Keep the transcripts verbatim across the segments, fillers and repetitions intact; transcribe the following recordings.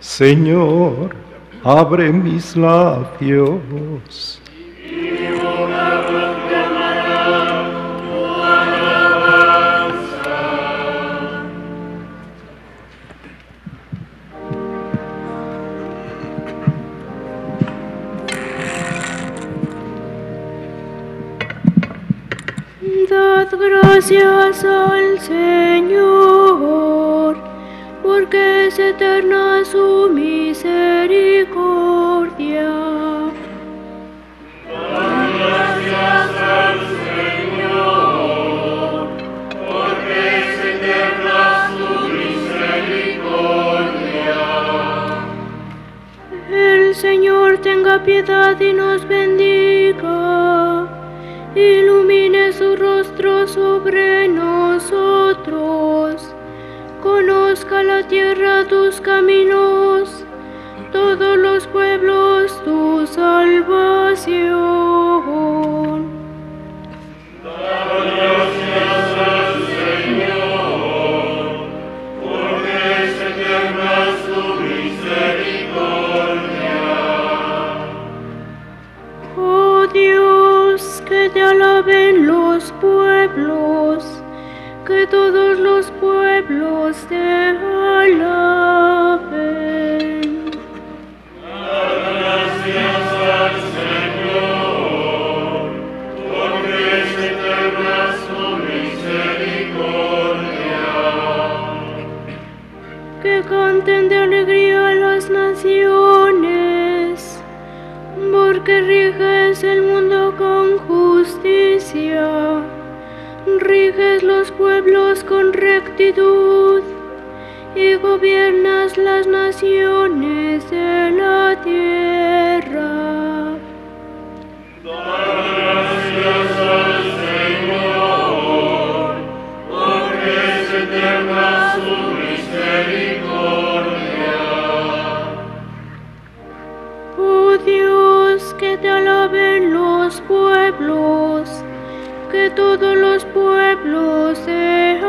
Señor, abre mis labios. Dad gracias al Señor, porque es eterna su misericordia. Dad gracias al Señor, porque es eterna su misericordia. El Señor tenga piedad y nos bendiga. Ilumine su rostro sobre nosotros. Conozca la tierra tus caminos, todos los pueblos tu salvación. Dad gracias al Señor, porque es eterna su misericordia. Oh Dios, que te alaben los pueblos, que todos los pueblos te alaben. Dad gracias al Señor, porque es eterna su misericordia. Que canten de alegría las naciones, porque riges el mundo con justicia. Riges los pueblos con rectitud y gobiernas las naciones de la tierra. Dad gracias al Señor, porque es eterna su misericordia. Oh Dios, que te alaben los pueblos, que todos los pueblos te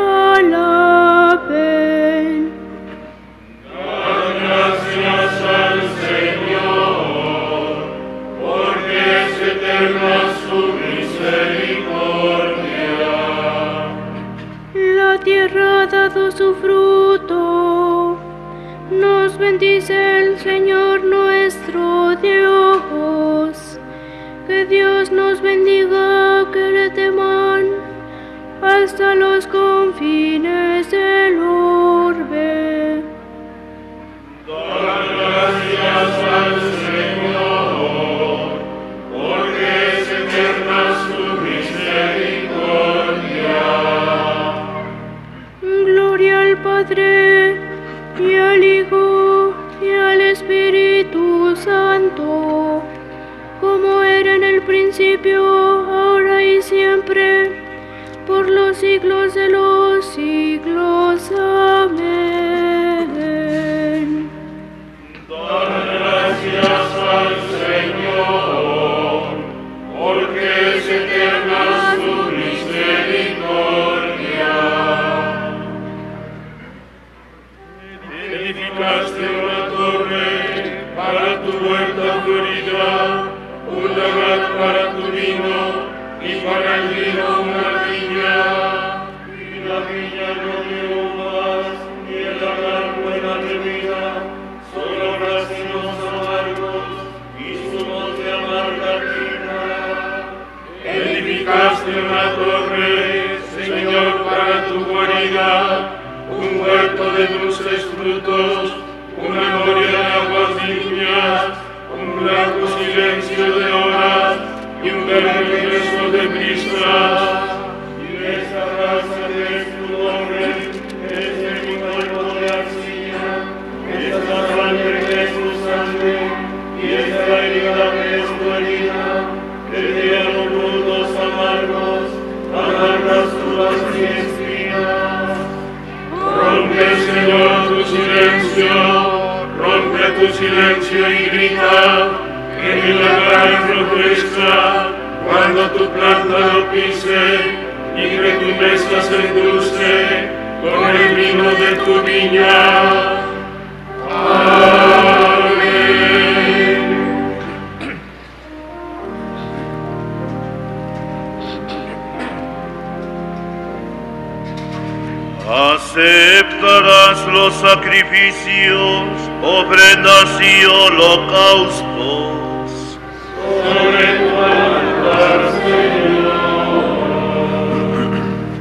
alaben. Dad gracias al Señor, porque es eterna su misericordia. La tierra ha dado su fruto. Nos bendice el Señor nuestro Dios. Que Dios nos bendiga, que le teman hasta los confines del orbe. Dad gracias al Señor, porque es eterna su misericordia. Gloria al Padre, y al Hijo, y al Espíritu Santo, como era en el principio, ahora y siempre, por los siglos de los siglos. Amén. Dad gracias al Señor, porque es eterna su misericordia. Edificaste una torre para tu huerta florida, un lagar para tu vino, y para el vino una viña. Y la viña no dio uvas, ni el lagar buena bebida, solo racimos amargos y zumos de amarga quina. Edificaste una torre, Señor, para tu guarida, un huerto de dulces frutos, una gloria de aguas limpias, un blanco silencio de horas y un verde beso de brisas. Y esta raza que es tu nombre, este mi cuerpo de arcilla, esta sangre que es tu sangre, y esta herida que es tu herida, que dieron frutos amargos, amargas uvas y espinas. Rompe, Señor, tu silencio, rompe tu silencio y grita, que mi lagar florezca cuando tu planta lo pise, y que tu mesa se endulce con el vino de tu viña. Amén. Aceptarás los sacrificios, ofrendas y holocaustos. Sobre tu altar, Señor.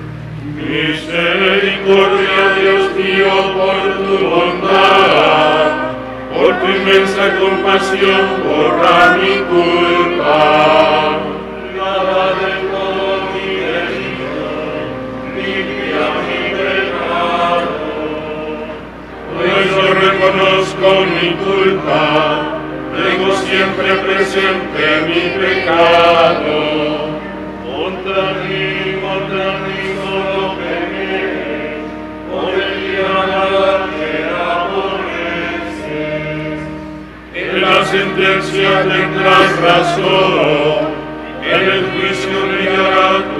Misericordia, Dios mío, por tu bondad, por tu inmensa compasión, borra mi culpa. Lava de todo mi delito, limpia mi pecado. Pues yo reconozco mi culpa, tengo siempre presente mi pecado. Contra mí, contra mí solo pequé, por el día nada que aborreces. En la sentencia tendrás razón, en el juicio brillará tu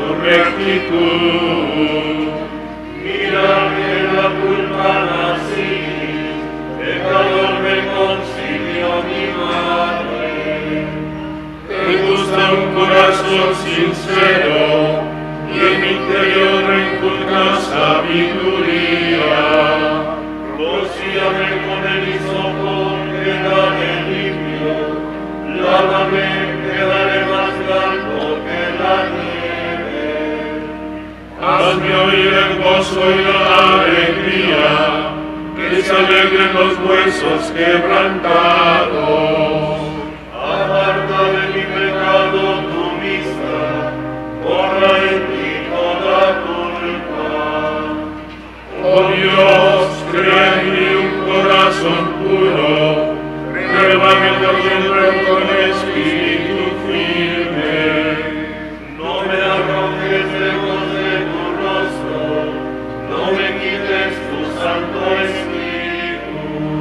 rectitud. Mira que la culpa nací, pecador me concibió mi madre. Me gusta un corazón sincero, y en mi interior inculca sabiduría. Rocíame con el hisopo, quedaré limpio. Lávame, quedaré más blanco que la nieve. Hazme oír el gozo y la alegría, que se alegren los huesos quebrantados. Aparta de mi pecado tu vista, borra en ti toda culpa. Oh Dios, crea en mí un corazón puro, renuévame por dentro con espíritu firme. No me arrojes lejos de tu rostro, no me quites tu santo espíritu.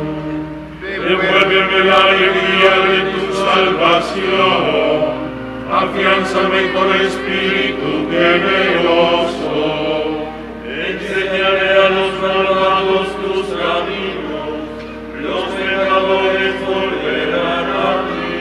Devuélveme la alegría de tu salvación, afiánzame con espíritu generoso. Enseñaré a los malvados tus caminos, los pecadores volverán a ti.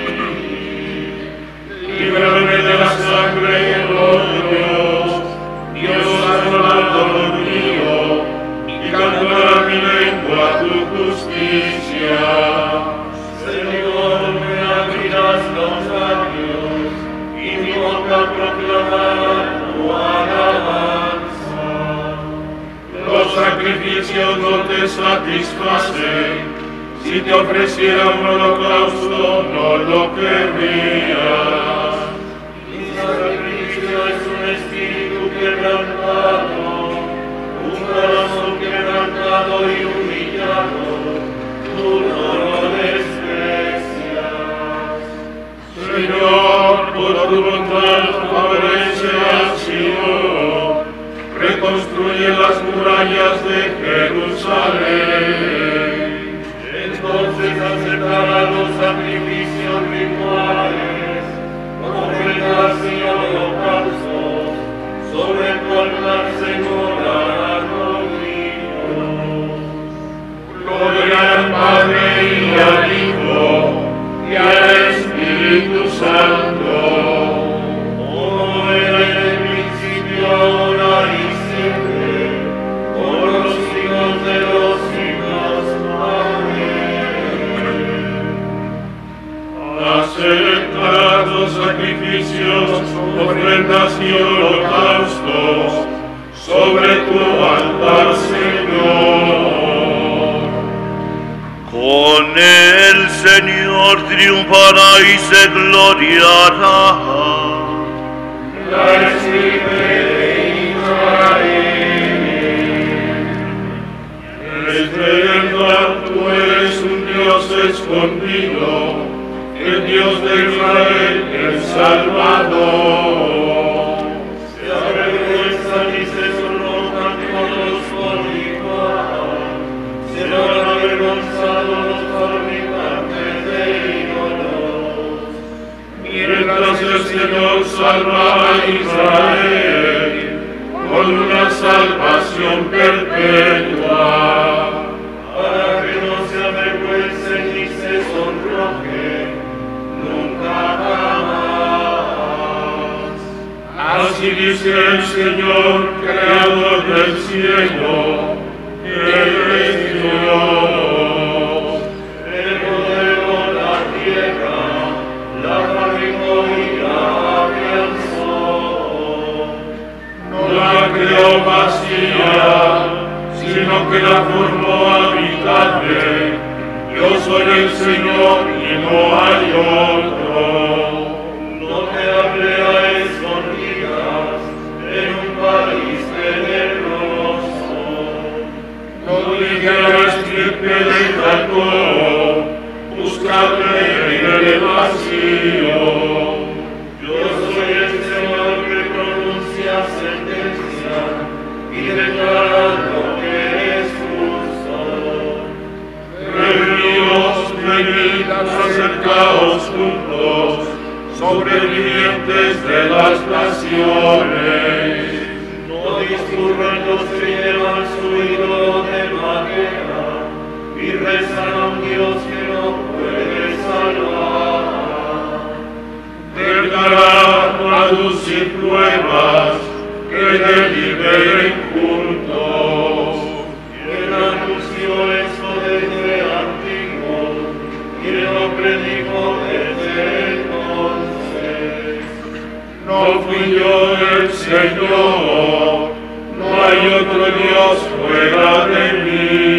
Líbrame de la sangre y el odio, Dios salvador mío, y cantará mi lengua tu justicia. Señor, me abrirás los labios, y mi boca proclamará tu alabanza. Los sacrificios no te satisfacen, si te ofreciera un holocausto no lo querrías. Mi sacrificio es un espíritu quebrantado, un corazón quebrantado y humillado, tú no lo desprecias. Señor, por tu bondad favorece a Sion, reconstruye las murallas de Jerusalén. Entonces aceptará los sacrificios rituales, ofrendas y holocaustos, sobre tu altar se morará conmigo. Gloria al Padre y al Hijo y al Espíritu Santo, como era en el principio, ahora y siempre, por los siglos de los siglos. Amén. Aceptará los sacrificios, ofrendas y holocaustos sobre tu altar, Señor. Con el Señor triunfará y se gloriará. La estirpe de Israel. Desde verdad tú eres un Dios escondido, el Dios de Israel, el Salvador. Se avergüenzan y se sonrojan todos por igual, serán avergonzados los fabricantes de ídolos. Mientras el Señor salva a Israel con una salvación perpetua, para que no se avergüencen ni se sonrojen nunca jamás. Así dice el Señor, Creador Dios del cielo, Él es Dios. Él modeló la tierra, la fabricó y la afianzó. No la creó vacía, sino que la formó habitable. Yo soy el Señor y no hay otro. No te hablé a escondidas en un país tenebroso. No dije a la estirpe de Jacob, buscadme en el vacío. Yo soy el Señor que pronuncia sentencia y declara lo que es justo. Reunidos, venid, acercaos juntos, sobrevivientes de las naciones. No discurran los que llevan su ídolo de madera y rezan a un Dios que no puede salvar. Declarar, aducir pruebas que deliberen juntos. Él anunció esto desde antiguo y lo predijo desde entonces. No fui yo el Señor, no hay otro Dios fuera de mí.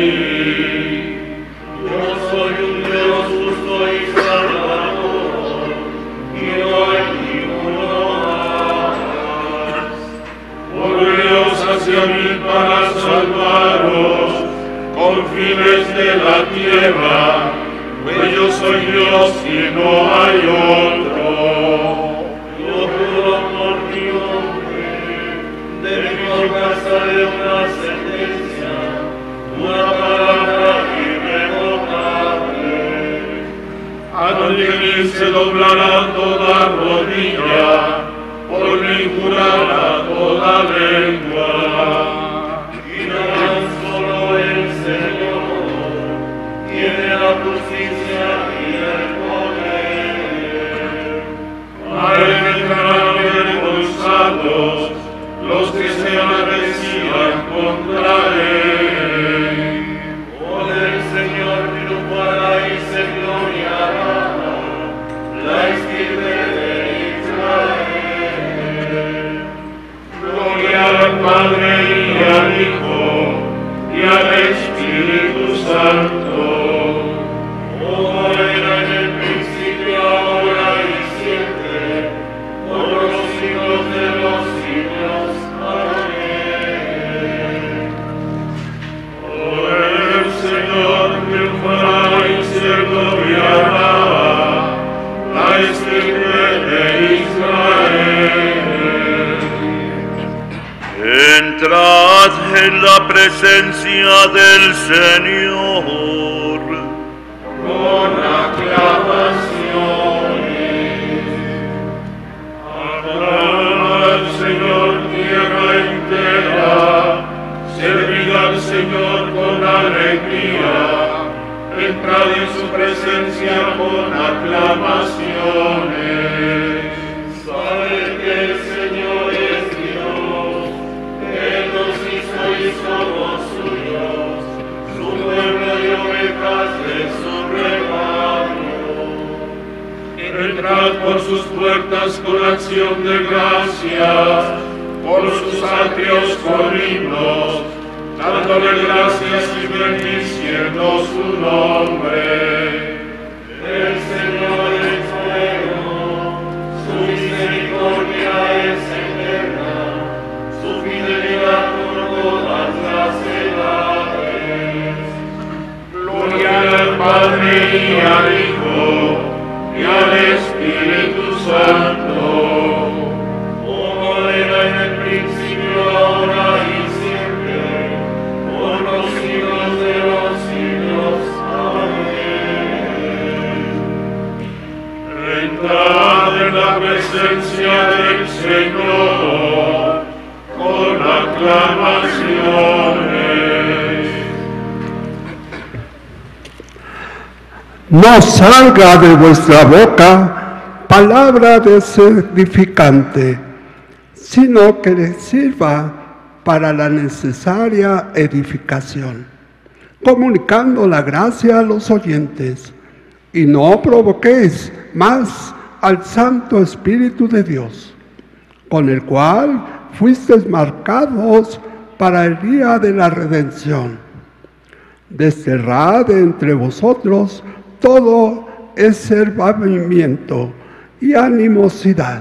Yo soy un Dios justo y salvador, y no hay ninguno más. Volveos hacia mí para salvaros, confines de la tierra, pues yo soy Dios y no hay otro. Yo juro por mi nombre, de mi boca sale una sentencia, una palabra irrevocable. Ante mí se doblará toda rodilla, por mí jurará toda lengua. Y no solo el Señor tiene la justicia y el poder. A él vendrán avergonzados los que se amanecían contra él. Por el Señor triunfará y se gloriará la estirpe de Israel. Gloria al Padre y al Hijo y al Espíritu Santo, como era en el principio, ahora y siempre, por los siglos de los siglos. Amén. Oh, el Señor triunfará y se gloriará, la estirpe de Israel. Entrad en la presencia del Señor con aclamaciones. Aclama al Señor tierra entera, servid al Señor con alegría, entrad en su presencia con aclamaciones. Sabed que el Señor es Dios, Él nos hizo y somos suyos, su pueblo y ovejas de su rebaño. Entrad por sus puertas con acción de gracias, por sus atrios con himnos, dándole gracias y bendiciendo su nombre. El Señor es bueno, su misericordia es eterna, su fidelidad por todas las edades. Gloria al Padre y al Hijo y al Espíritu Santo, como era en el principio, ahora y siempre, por los siglos de los siglos. Amén. Entrad en la presencia del Señor con aclamaciones. No salga de vuestra boca palabra desertificante, sino que le sirva para la necesaria edificación, comunicando la gracia a los oyentes, y no provoquéis más al Santo Espíritu de Dios, con el cual fuisteis marcados para el día de la redención. Desterrad entre vosotros todo encervamiento y animosidad,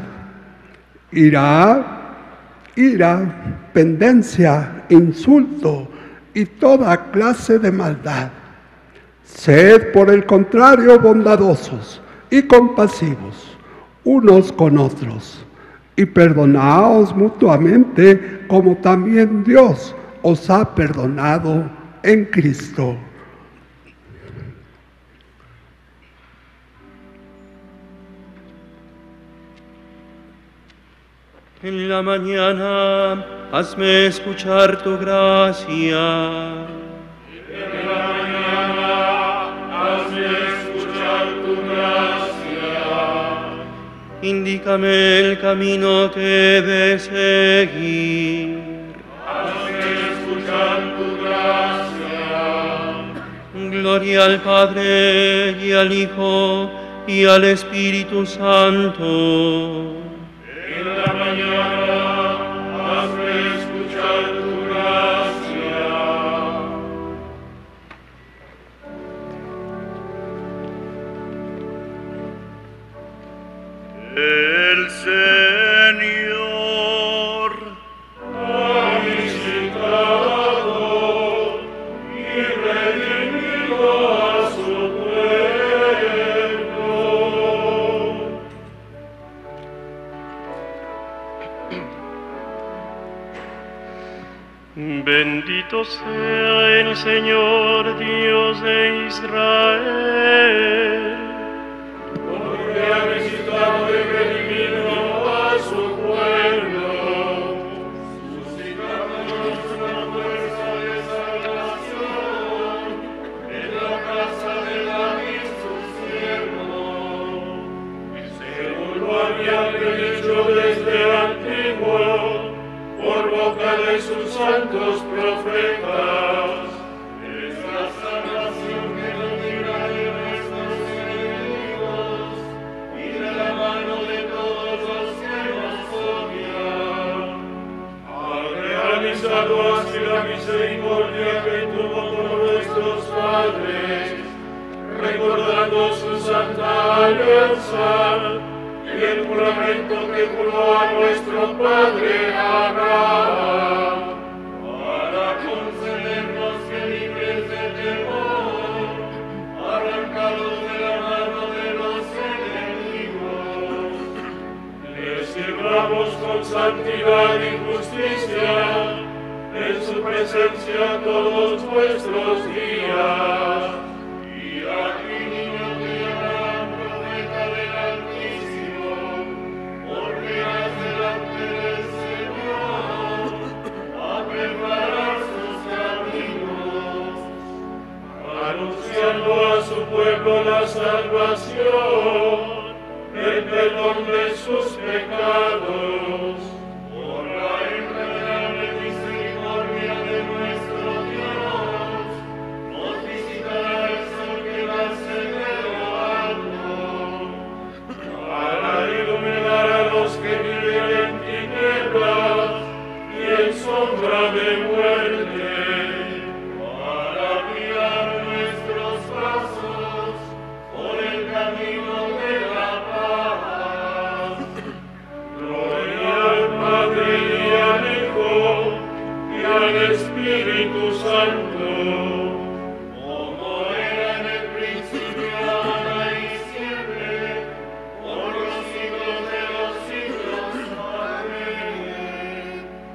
ira, ira, pendencia, insulto y toda clase de maldad. Sed, por el contrario, bondadosos y compasivos unos con otros, y perdonaos mutuamente, como también Dios os ha perdonado en Cristo. En la mañana, hazme escuchar tu gracia. En la mañana, hazme escuchar tu gracia. Indícame el camino que he de seguir. Hazme escuchar tu gracia. Gloria al Padre, y al Hijo, y al Espíritu Santo. En la mañana, hazme escuchar tu gracia. El Señor Ha visitado y redimido a su pueblo. Bendito sea el Señor, Dios de Israel, Porque ha visitado y redimido a su pueblo, suscitándonos una fuerza de salvación en la casa de David su siervo, según lo había predicho desde antiguo, por boca de sus santos profetas, es la salvación que nos libra de nuestros enemigos y de la mano de todos los que nos odian. Ha realizado así la misericordia que tuvo con nuestros padres, recordando su santa alianza y el juramento que juró a nuestro padre Abraham, para concedernos que, libres de temor, arrancados de la mano de los enemigos, le sirvamos con santidad y justicia en su presencia todos nuestros días. Y aquí, niño, te llamarán profeta del Altísimo, porque has delante del Señor a preparar sus caminos, anunciando a su pueblo la salvación, el perdón de sus pecados, por la entrañable misericordia de nuestro Dios, nos visitará el sol que nace de lo alto, para iluminar a los que viven en tinieblas y en sombra de muerte, para guiar nuestros pasos por el camino de la paz. Gloria al Padre y al Hijo y al Espíritu Santo, como era en el principio, ahora y siempre, por los siglos de los siglos. Amén.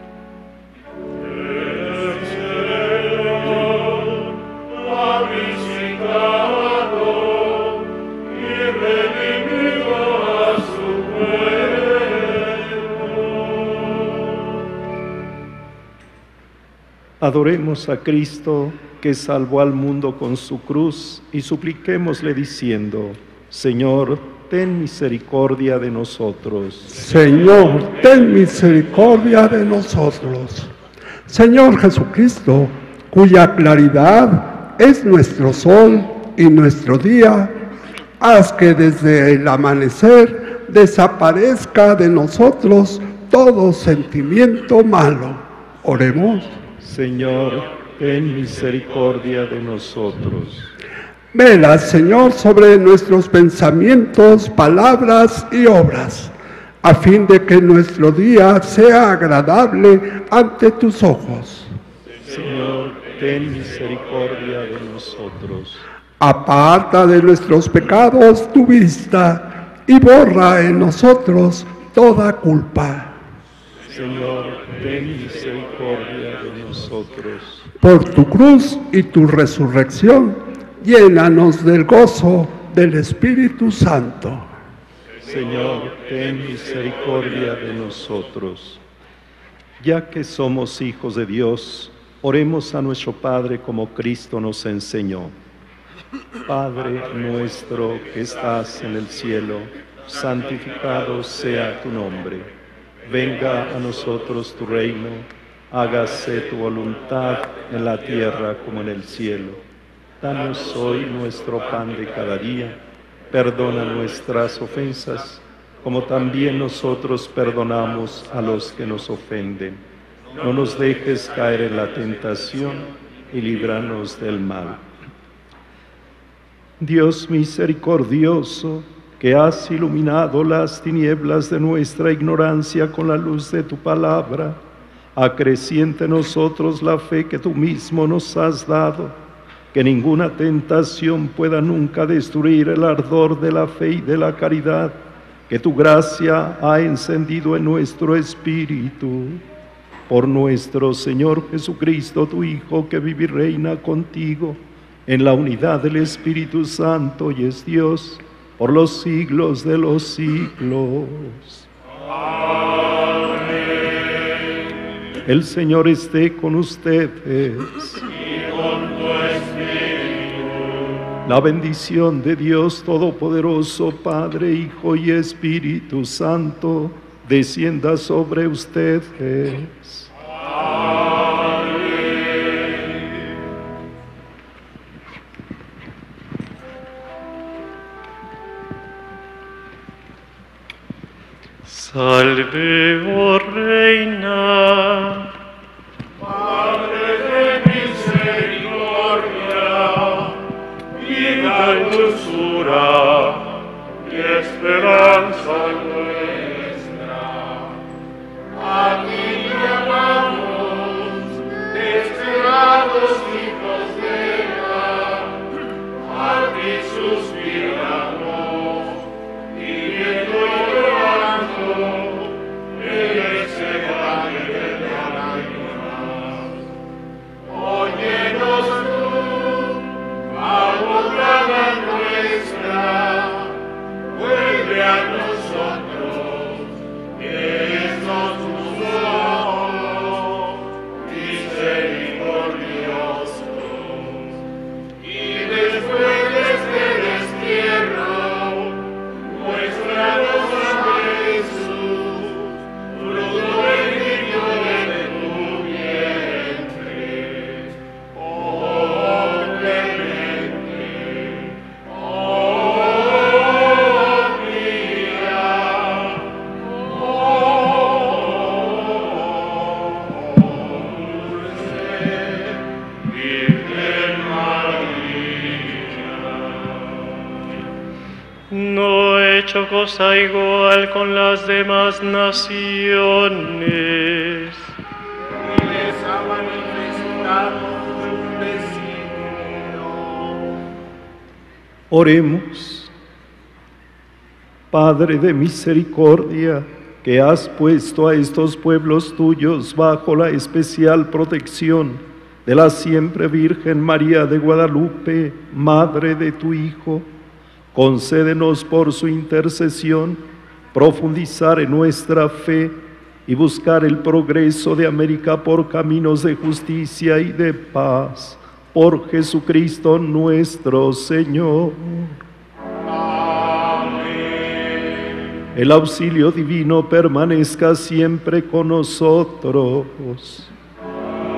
El Señor ha visitado y redimido a su pueblo. Adoremos a Cristo, que salvó al mundo con su cruz, y supliquémosle diciendo: Señor, ten misericordia de nosotros. Señor, ten misericordia de nosotros. Señor Jesucristo, cuya claridad es nuestro sol y nuestro día, haz que desde el amanecer desaparezca de nosotros todo sentimiento malo. Oremos. Señor, ten misericordia de nosotros. Vela, Señor, sobre nuestros pensamientos, palabras y obras, a fin de que nuestro día sea agradable ante tus ojos. Señor, ten misericordia de nosotros. Aparta de nuestros pecados tu vista y borra en nosotros toda culpa. Señor, ten misericordia de nosotros. Por tu cruz y tu resurrección, llénanos del gozo del Espíritu Santo. Señor, ten misericordia de nosotros. Ya que somos hijos de Dios, oremos a nuestro Padre como Cristo nos enseñó. Padre nuestro que estás en el cielo, santificado sea tu nombre. Venga a nosotros tu reino, hágase tu voluntad en la tierra como en el cielo. Danos hoy nuestro pan de cada día, perdona nuestras ofensas, como también nosotros perdonamos a los que nos ofenden. No nos dejes caer en la tentación y líbranos del mal. Dios misericordioso, que has iluminado las tinieblas de nuestra ignorancia con la luz de tu palabra, acreciente en nosotros la fe que tú mismo nos has dado, que ninguna tentación pueda nunca destruir el ardor de la fe y de la caridad que tu gracia ha encendido en nuestro espíritu. Por nuestro Señor Jesucristo, tu Hijo, que vive y reina contigo en la unidad del Espíritu Santo y es Dios por los siglos de los siglos. Amén. El Señor esté con ustedes. Y con tu espíritu. La bendición de Dios Todopoderoso, Padre, Hijo y Espíritu Santo, descienda sobre ustedes. Amén. Salve, oh Reina, Madre de misericordia, vida y dulzura y esperanza nuestra. A ti llamamos, desterrados hijos de Eva, a ti suspiramos, pidiendo y llorando en ese valle de lágrimas. Óyenos tú, abogada nuestra, vuelve a nosotros, estos tus ojos misericordiosos. Y después de este destierro, muéstranos a Jesús, fruto bendito de tu vientre. Oh clemente, oh pía, oh dulce Virgen María. no he hecho cosa igual con las demás naciones. Y les ha manifestado un designio. Oremos. Padre de misericordia, que has puesto a estos pueblos tuyos bajo la especial protección de la siempre Virgen María de Guadalupe, Madre de tu Hijo, concédenos por su intercesión profundizar en nuestra fe y buscar el progreso de América por caminos de justicia y de paz. Por Jesucristo nuestro Señor. El auxilio divino permanezca siempre con nosotros.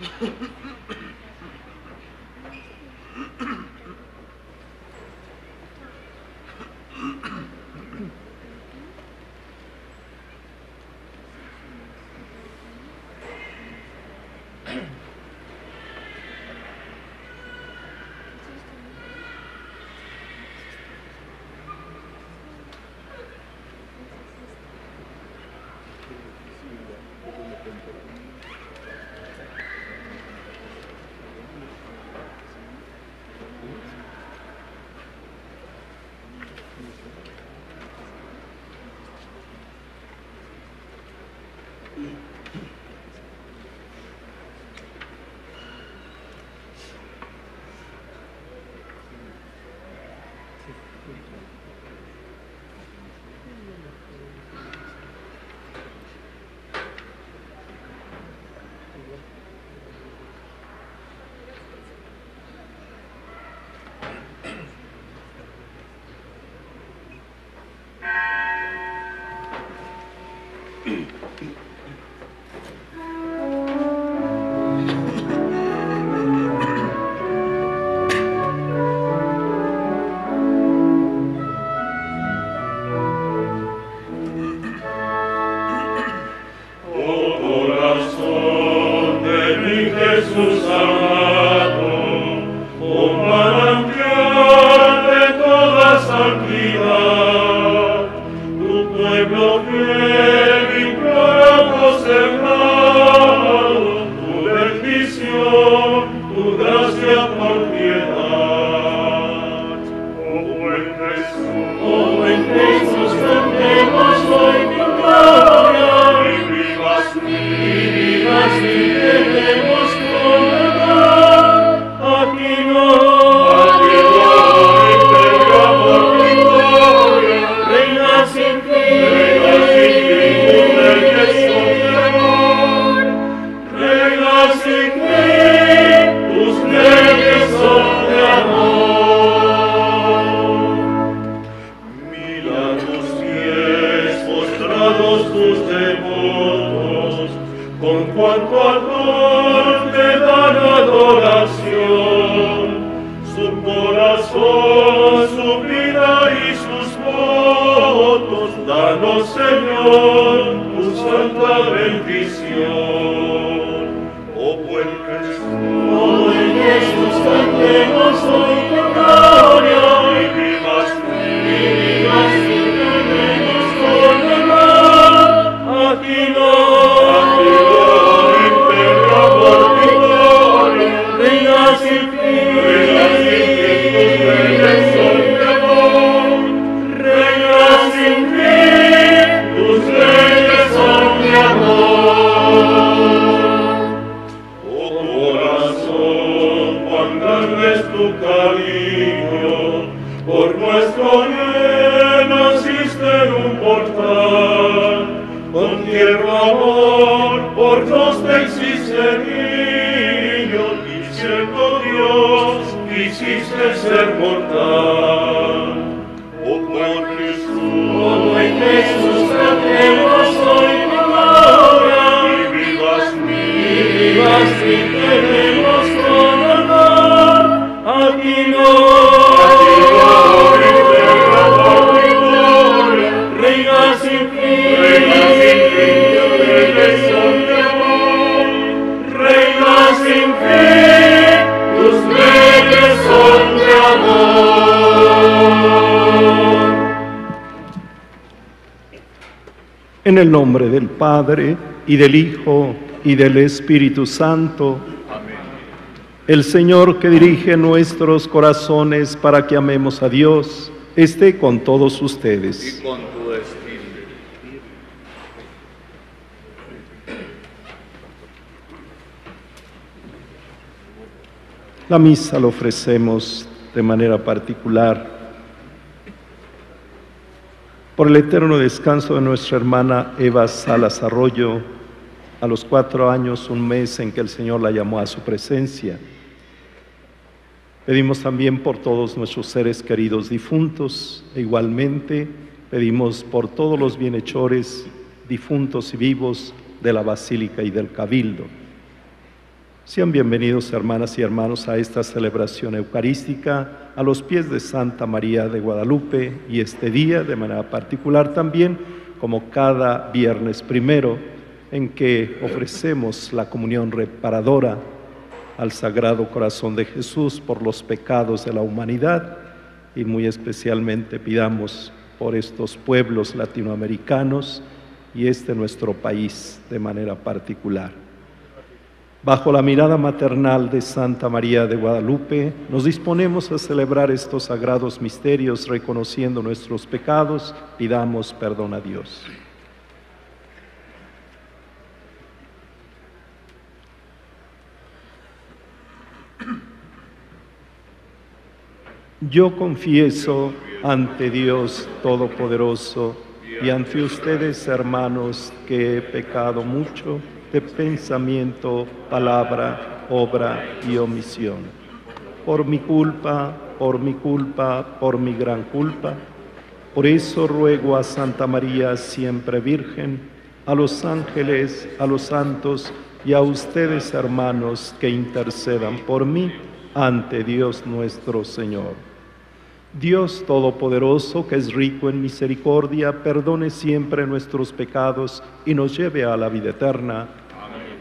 En el nombre del Padre, y del Hijo, y del Espíritu Santo. Amén. El Señor que dirige nuestros corazones para que amemos a Dios, esté con todos ustedes. Y con tu espíritu. La misa la ofrecemos de manera particular por el eterno descanso de nuestra hermana Eva Salas Arroyo, a los cuatro años, un mes en que el Señor la llamó a su presencia. Pedimos también por todos nuestros seres queridos difuntos, e igualmente pedimos por todos los bienhechores, difuntos y vivos de la Basílica y del Cabildo. Sean bienvenidos, hermanas y hermanos, a esta celebración eucarística a los pies de Santa María de Guadalupe, y este día de manera particular también, como cada viernes primero, en que ofrecemos la comunión reparadora al Sagrado Corazón de Jesús por los pecados de la humanidad, y muy especialmente pidamos por estos pueblos latinoamericanos y este nuestro país de manera particular. Bajo la mirada maternal de Santa María de Guadalupe, nos disponemos a celebrar estos sagrados misterios reconociendo nuestros pecados. Pidamos perdón a Dios. Yo confieso ante Dios Todopoderoso y ante ustedes, hermanos, que he pecado mucho de pensamiento, palabra, obra y omisión. Por mi culpa, por mi culpa, por mi gran culpa. Por eso ruego a Santa María, siempre Virgen, a los ángeles, a los santos y a ustedes, hermanos, que intercedan por mí ante Dios nuestro Señor. Dios Todopoderoso, que es rico en misericordia, perdone siempre nuestros pecados y nos lleve a la vida eterna. Amén.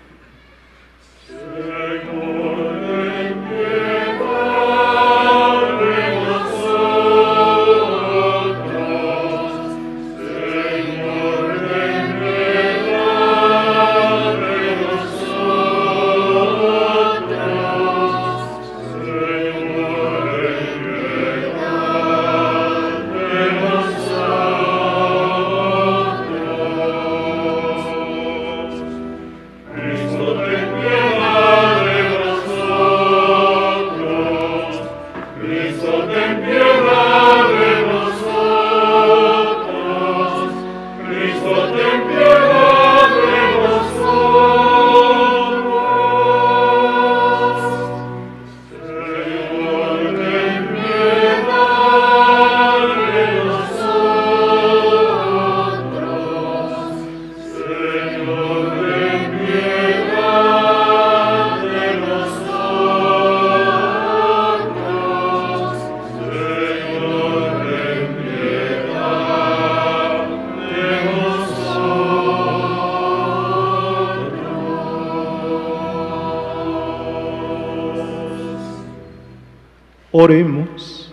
Oremos.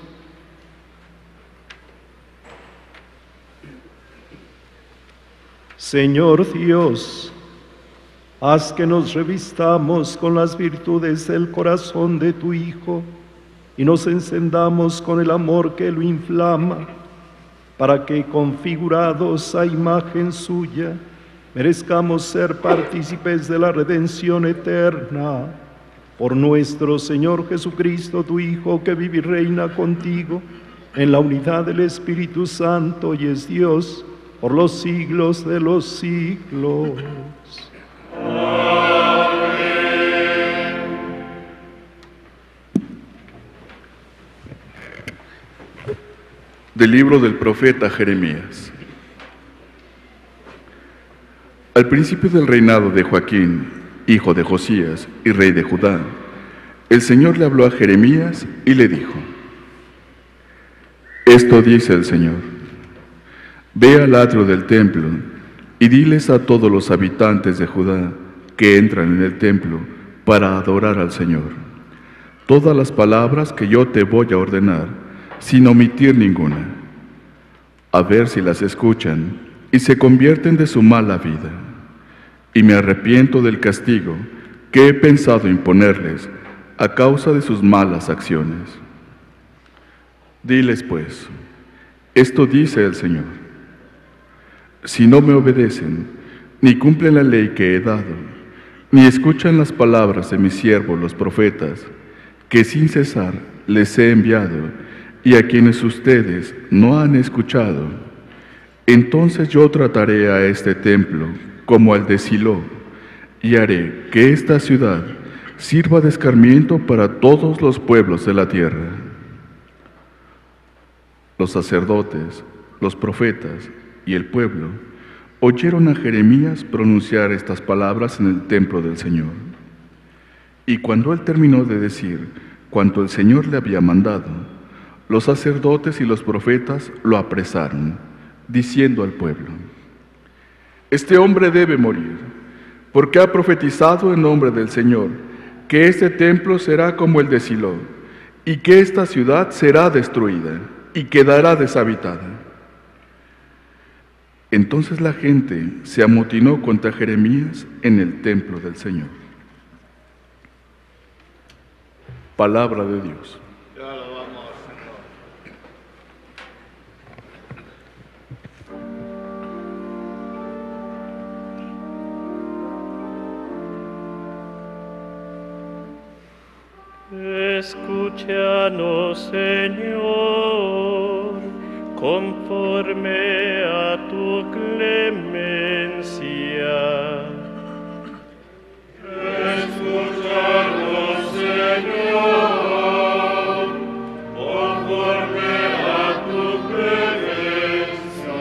Señor Dios, haz que nos revistamos con las virtudes del corazón de tu Hijo y nos encendamos con el amor que lo inflama, para que, configurados a imagen suya, merezcamos ser partícipes de la redención eterna. Por nuestro Señor Jesucristo, tu Hijo, que vive y reina contigo en la unidad del Espíritu Santo y es Dios por los siglos de los siglos. Amén. Del libro del profeta Jeremías. Al principio del reinado de Joaquín, hijo de Josías y rey de Judá, el Señor le habló a Jeremías y le dijo: Esto dice el Señor: Ve al atrio del templo y diles a todos los habitantes de Judá que entran en el templo para adorar al Señor todas las palabras que yo te voy a ordenar, sin omitir ninguna, a ver si las escuchan y se convierten de su mala vida. Y me arrepiento del castigo que he pensado imponerles a causa de sus malas acciones. Diles pues: esto dice el Señor: si no me obedecen, ni cumplen la ley que he dado, ni escuchan las palabras de mis siervos los profetas, que sin cesar les he enviado, y a quienes ustedes no han escuchado, entonces yo trataré a este templo como al de Silo, y haré que esta ciudad sirva de escarmiento para todos los pueblos de la tierra. Los sacerdotes, los profetas y el pueblo oyeron a Jeremías pronunciar estas palabras en el templo del Señor. Y cuando él terminó de decir cuanto el Señor le había mandado, los sacerdotes y los profetas lo apresaron, diciendo al pueblo: este hombre debe morir, porque ha profetizado en nombre del Señor que este templo será como el de Silo, y que esta ciudad será destruida y quedará deshabitada. Entonces la gente se amotinó contra Jeremías en el templo del Señor. Palabra de Dios. Te alabamos, Señor. Escúchanos, Señor, conforme a tu clemencia. Escúchanos, Señor, conforme a tu clemencia.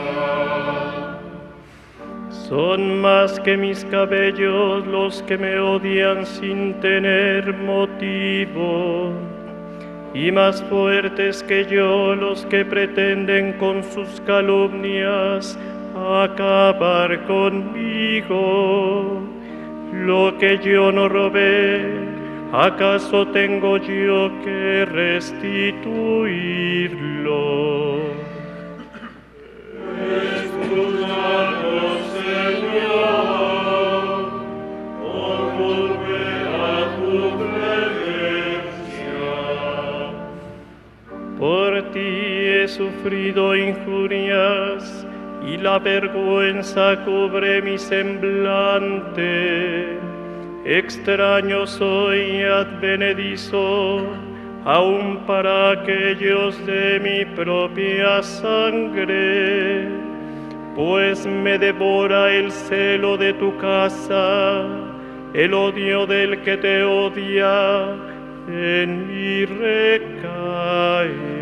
Son más que mis cabellos los que me odian sin tener motivo, y más fuertes que yo los que pretenden con sus calumnias acabar conmigo. Lo que yo no robé, ¿acaso tengo yo que restituirlo? Escúchanos, Señor, conforme a tu clemencia. Por ti he sufrido injurias, y la vergüenza cubre mi semblante. Extraño soy y advenedizo, aun para aquellos de mi propia sangre, pues me devora el celo de tu casa, el odio del que te odia en mí recae.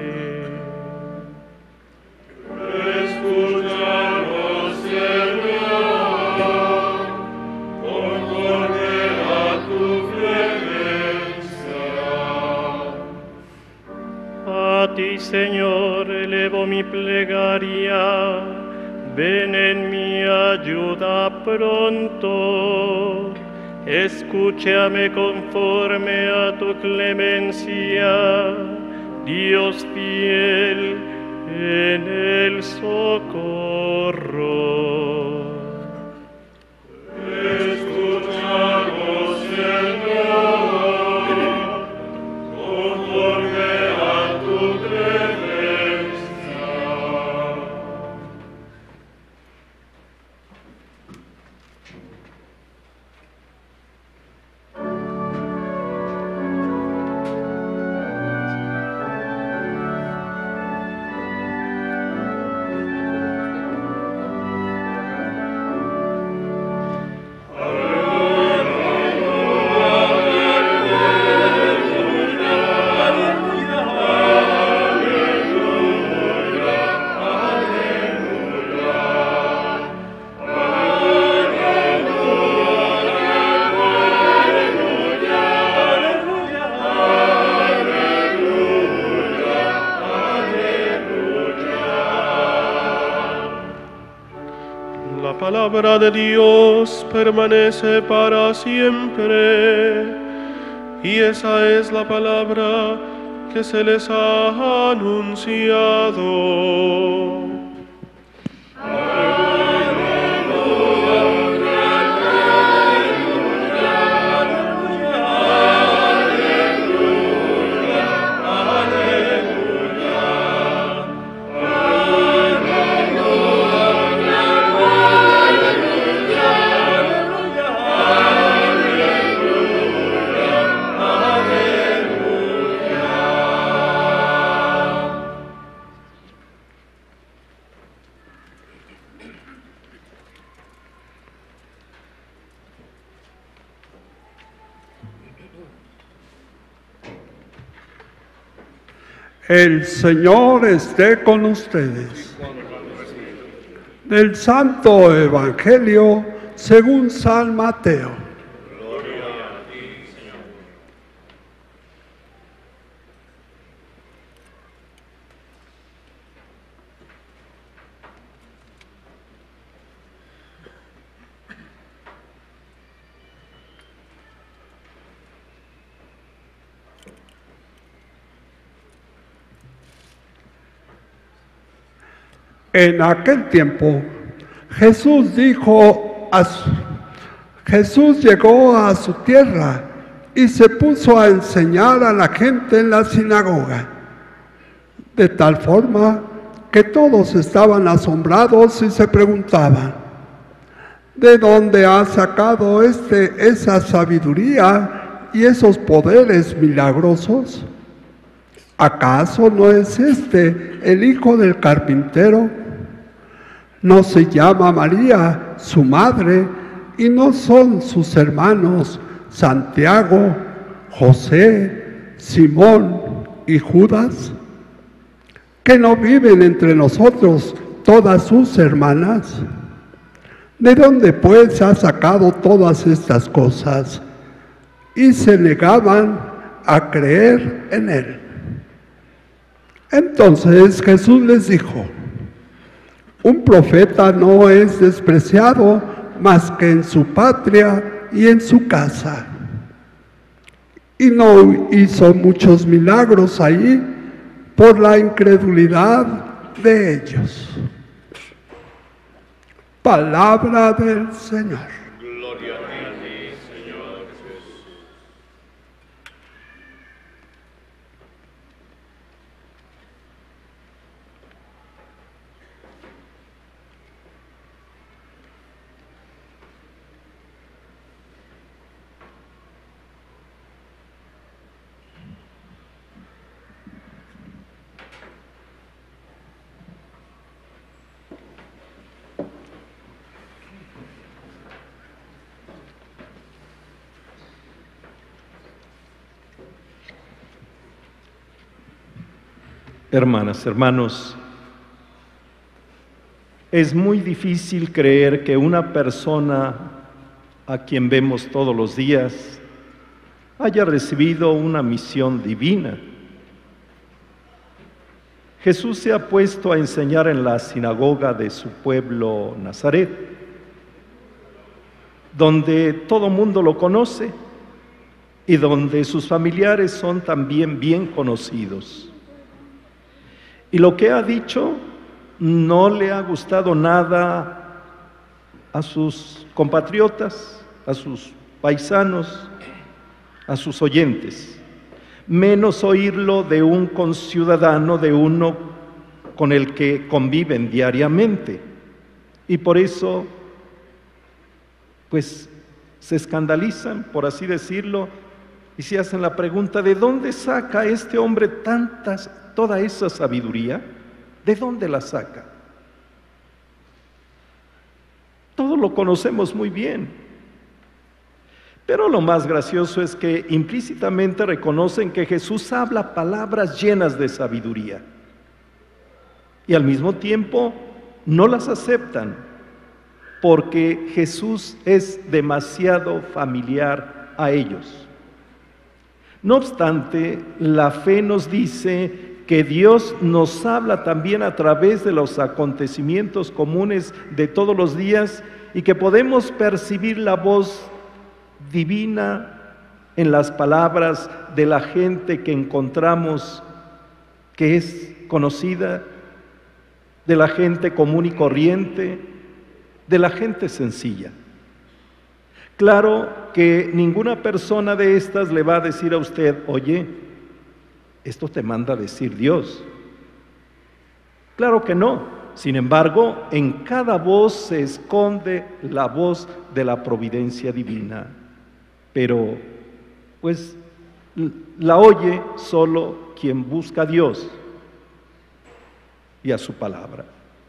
Escúchanos, Señor, conforme a tu clemencia. A ti, Señor, elevo mi plegaria, ven en mi ayuda pronto. Escúchame conforme a tu clemencia, Dios fiel en el socorro. Escúchanos, Señor, conforme a tu clemencia. La palabra de Dios permanece para siempre, y esa es la palabra que se les ha anunciado. El Señor esté con ustedes. Del Santo Evangelio según San Mateo. Gloria a ti, Señor. En aquel tiempo, Jesús dijo a su, Jesús llegó a su tierra y se puso a enseñar a la gente en la sinagoga, de tal forma que todos estaban asombrados y se preguntaban: ¿de dónde ha sacado este esa sabiduría y esos poderes milagrosos? ¿Acaso no es este el hijo del carpintero? ¿No se llama María su madre y no son sus hermanos Santiago, José, Simón y Judas? ¿Que no viven entre nosotros todas sus hermanas? ¿De dónde pues ha sacado todas estas cosas? Y se negaban a creer en él. Entonces Jesús les dijo: un profeta no es despreciado más que en su patria y en su casa. Y no hizo muchos milagros allí por la incredulidad de ellos. Palabra del Señor. Gloria a ti, Señor Jesús. Hermanas, hermanos, es muy difícil creer que una persona a quien vemos todos los días haya recibido una misión divina. Jesús se ha puesto a enseñar en la sinagoga de su pueblo Nazaret, donde todo mundo lo conoce y donde sus familiares son también bien conocidos. Y lo que ha dicho no le ha gustado nada a sus compatriotas, a sus paisanos, a sus oyentes, menos oírlo de un conciudadano, de uno con el que conviven diariamente. Y por eso, pues, se escandalizan, por así decirlo, y se hacen la pregunta: ¿de dónde saca este hombre tantas toda esa sabiduría? ¿De dónde la saca? Todos lo conocemos muy bien. Pero lo más gracioso es que implícitamente reconocen que Jesús habla palabras llenas de sabiduría. Y al mismo tiempo no las aceptan, porque Jesús es demasiado familiar a ellos. No obstante, la fe nos dice que Dios nos habla también a través de los acontecimientos comunes de todos los días y que podemos percibir la voz divina en las palabras de la gente que encontramos, que es conocida, de la gente común y corriente, de la gente sencilla. Claro que ninguna persona de estas le va a decir a usted: oye, esto te manda a decir Dios. Claro que no. Sin embargo, en cada voz se esconde la voz de la providencia divina. Pero, pues, la oye solo quien busca a Dios y a su palabra.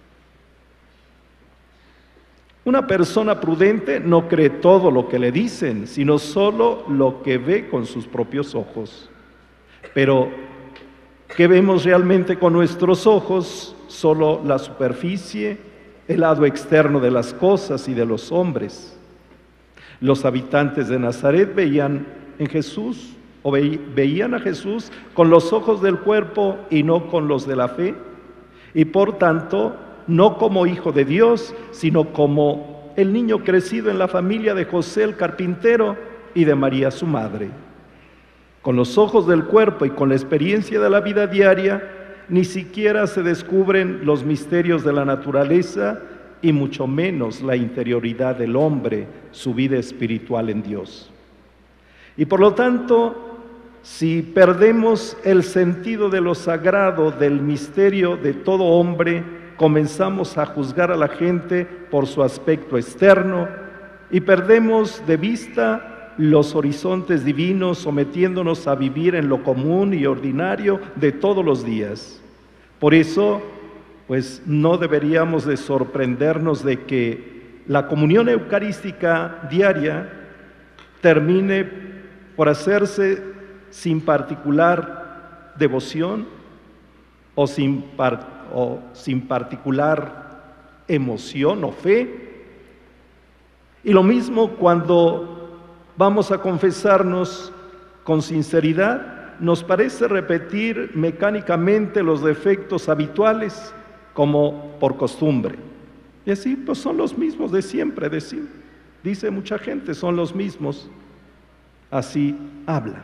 Una persona prudente no cree todo lo que le dicen, sino solo lo que ve con sus propios ojos. Pero, ¿qué vemos realmente con nuestros ojos? Solo la superficie, el lado externo de las cosas y de los hombres. Los habitantes de Nazaret veían en Jesús, o ve, veían a Jesús con los ojos del cuerpo y no con los de la fe, y por tanto, no como hijo de Dios, sino como el niño crecido en la familia de José el carpintero y de María su madre. Con los ojos del cuerpo y con la experiencia de la vida diaria, ni siquiera se descubren los misterios de la naturaleza y mucho menos la interioridad del hombre, su vida espiritual en Dios. Y por lo tanto, si perdemos el sentido de lo sagrado, del misterio de todo hombre, comenzamos a juzgar a la gente por su aspecto externo y perdemos de vista los horizontes divinos, sometiéndonos a vivir en lo común y ordinario de todos los días. Por eso, pues no deberíamos de sorprendernos de que la comunión eucarística diaria termine por hacerse sin particular devoción o sin, par, o sin particular emoción o fe. Y lo mismo cuando vamos a confesarnos con sinceridad, nos parece repetir mecánicamente los defectos habituales como por costumbre. Y así pues son los mismos de siempre, decir. Dice mucha gente, son los mismos. Así habla.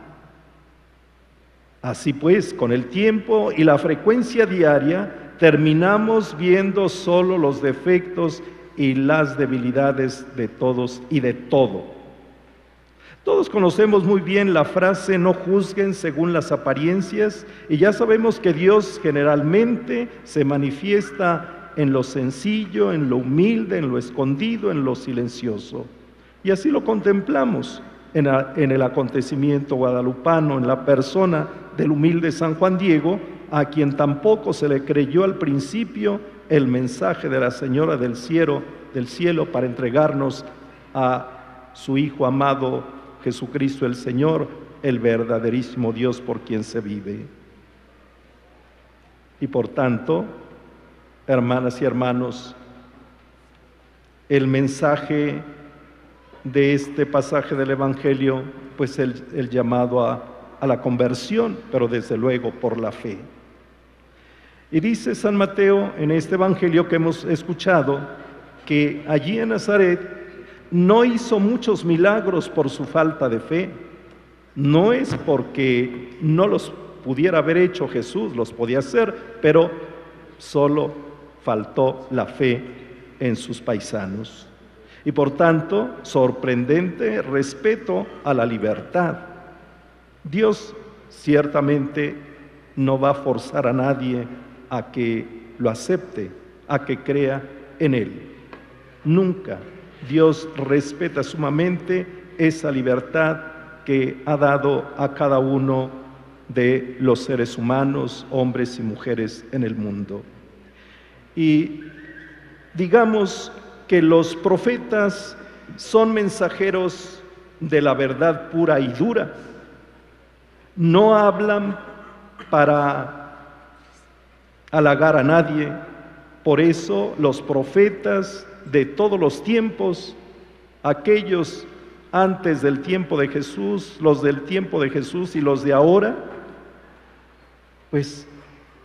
Así pues, con el tiempo y la frecuencia diaria, terminamos viendo solo los defectos y las debilidades de todos y de todo. Todos conocemos muy bien la frase no juzguen según las apariencias, y ya sabemos que Dios generalmente se manifiesta en lo sencillo, en lo humilde, en lo escondido, en lo silencioso. Y así lo contemplamos en, a, en el acontecimiento guadalupano, en la persona del humilde San Juan Diego, a quien tampoco se le creyó al principio el mensaje de la Señora del cielo, del cielo para entregarnos a su Hijo amado Jesucristo el Señor, el verdaderísimo Dios por quien se vive. Y por tanto, hermanas y hermanos, el mensaje de este pasaje del Evangelio, pues el, el llamado a, a la conversión, pero desde luego por la fe. Y dice San Mateo en este Evangelio que hemos escuchado, que allí en Nazaret no hizo muchos milagros por su falta de fe. No es porque no los pudiera haber hecho Jesús, los podía hacer, pero solo faltó la fe en sus paisanos. Y por tanto, sorprendente respeto a la libertad. Dios ciertamente no va a forzar a nadie a que lo acepte, a que crea en Él. Nunca. Dios respeta sumamente esa libertad que ha dado a cada uno de los seres humanos, hombres y mujeres en el mundo. Y digamos que los profetas son mensajeros de la verdad pura y dura. No hablan para halagar a nadie. Por eso los profetas de todos los tiempos, aquellos antes del tiempo de Jesús, los del tiempo de Jesús y los de ahora, pues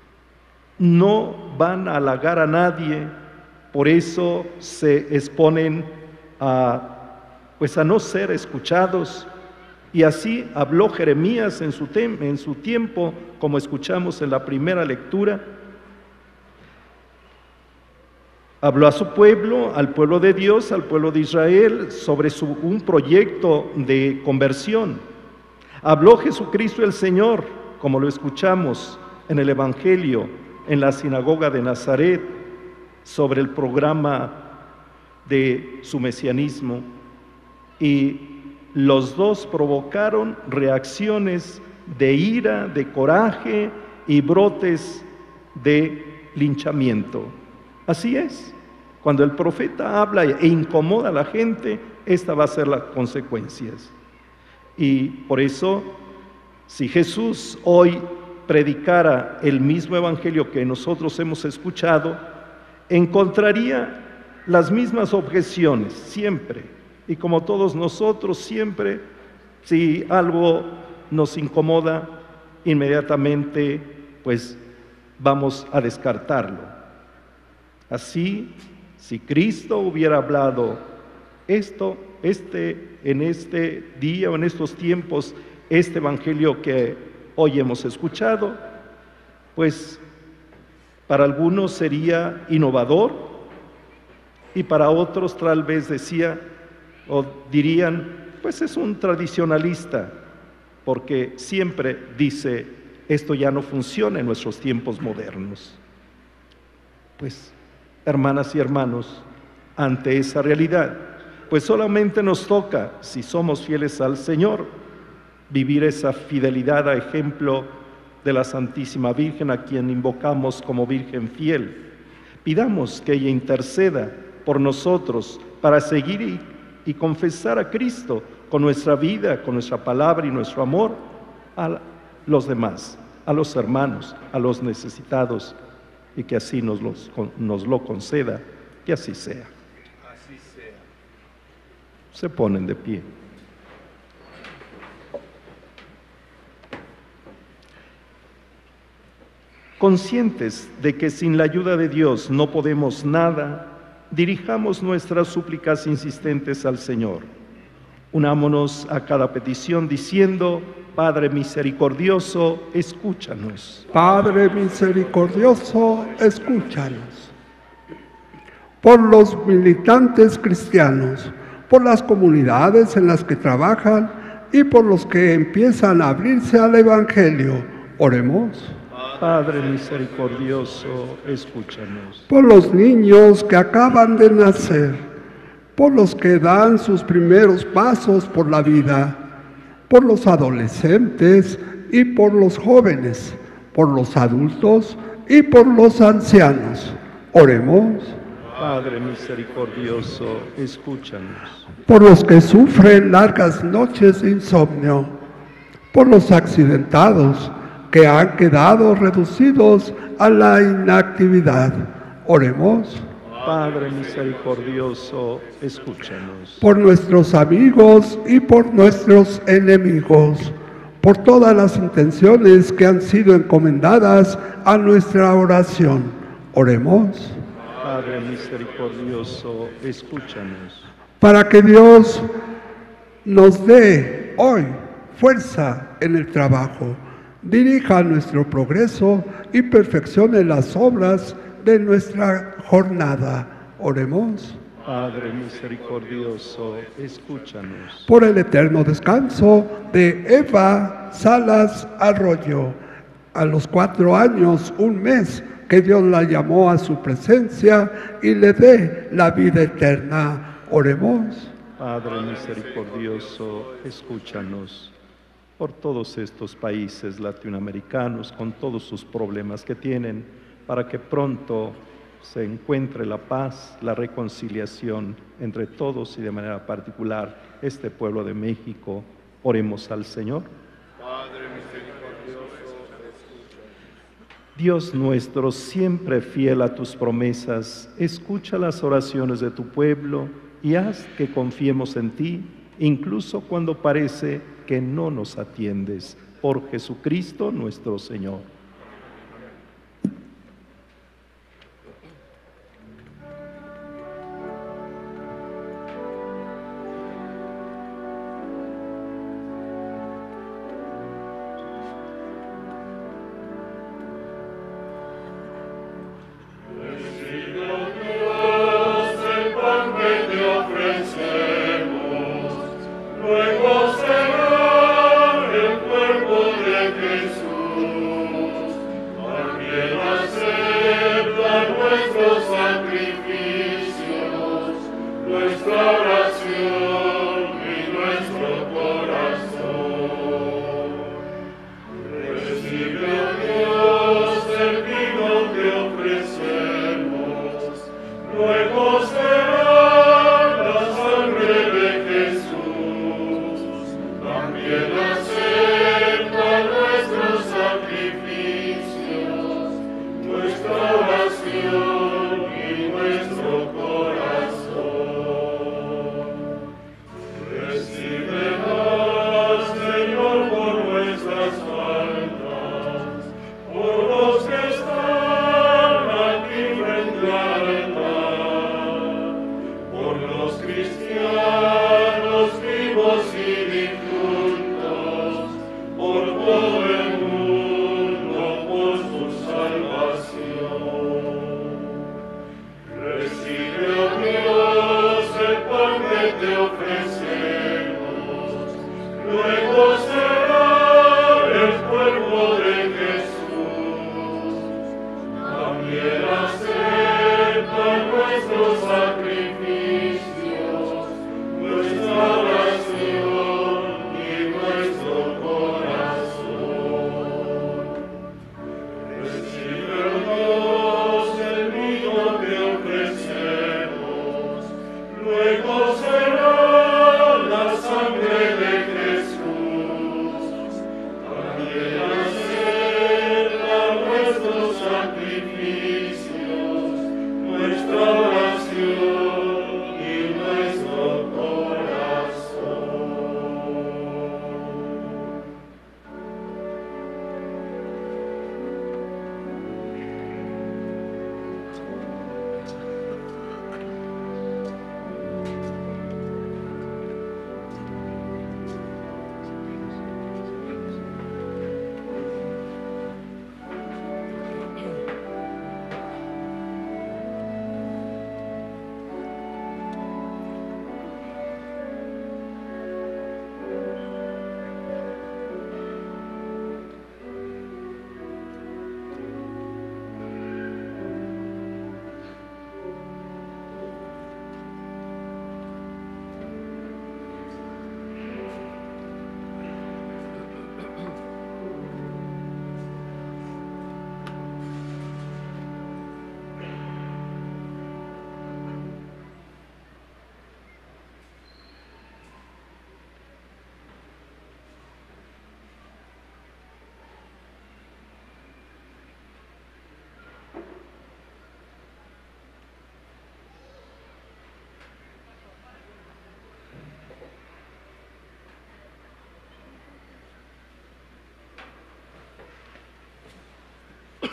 no van a halagar a nadie, por eso se exponen a, pues a no ser escuchados. Y así habló Jeremías en su, tem- en su tiempo, como escuchamos en la primera lectura. Habló a su pueblo, al pueblo de Dios, al pueblo de Israel, sobre su, un proyecto de conversión. Habló Jesucristo el Señor, como lo escuchamos en el Evangelio, en la sinagoga de Nazaret, sobre el programa de su mesianismo. Y los dos provocaron reacciones de ira, de coraje y brotes de linchamiento. Así es, cuando el profeta habla e incomoda a la gente, esta va a ser las consecuencias. Y por eso, si Jesús hoy predicara el mismo evangelio que nosotros hemos escuchado, encontraría las mismas objeciones siempre. Y como todos nosotros siempre, si algo nos incomoda, inmediatamente pues vamos a descartarlo. Así, si Cristo hubiera hablado esto, este, en este día o en estos tiempos, este evangelio que hoy hemos escuchado, pues Para algunos sería innovador y para otros tal vez decía o dirían, pues es un tradicionalista, porque siempre dice, esto ya no funciona en nuestros tiempos modernos. Pues, hermanas y hermanos, ante esa realidad, pues solamente nos toca, si somos fieles al Señor, vivir esa fidelidad a ejemplo de la Santísima Virgen, a quien invocamos como Virgen fiel. Pidamos que ella interceda por nosotros para seguir y, y confesar a Cristo con nuestra vida, con nuestra palabra y nuestro amor a los demás, a los hermanos, a los necesitados, y que así nos, los, nos lo conceda, que así sea. Así sea. Se ponen de pie. Conscientes de que sin la ayuda de Dios no podemos nada, dirijamos nuestras súplicas insistentes al Señor. Unámonos a cada petición diciendo, Padre misericordioso, escúchanos. Padre misericordioso, escúchanos. Por los militantes cristianos, por las comunidades en las que trabajan y por los que empiezan a abrirse al Evangelio, oremos. Padre misericordioso, escúchanos. Por los niños que acaban de nacer, por los que dan sus primeros pasos por la vida, por los adolescentes y por los jóvenes, por los adultos y por los ancianos. Oremos. Padre misericordioso, escúchanos. Por los que sufren largas noches de insomnio, por los accidentados que han quedado reducidos a la inactividad. Oremos. Padre misericordioso, escúchanos. Por nuestros amigos y por nuestros enemigos, por todas las intenciones que han sido encomendadas a nuestra oración. Oremos. Padre misericordioso, escúchanos. Para que Dios nos dé hoy fuerza en el trabajo, dirija nuestro progreso y perfeccione las obras de nuestra jornada. Oremos. Padre misericordioso, escúchanos. Por el eterno descanso de Eva Salas Arroyo, a los cuatro años, un mes, que Dios la llamó a su presencia y le dé la vida eterna. Oremos. Padre misericordioso, escúchanos. Por todos estos países latinoamericanos, con todos sus problemas que tienen, para que pronto se encuentre la paz, la reconciliación entre todos y de manera particular este pueblo de México. Oremos al Señor. Padre misericordioso, Dios nuestro, siempre fiel a tus promesas, escucha las oraciones de tu pueblo y haz que confiemos en ti, incluso cuando parece que no nos atiendes. Por Jesucristo nuestro Señor. luego será el cuerpo de Jesús.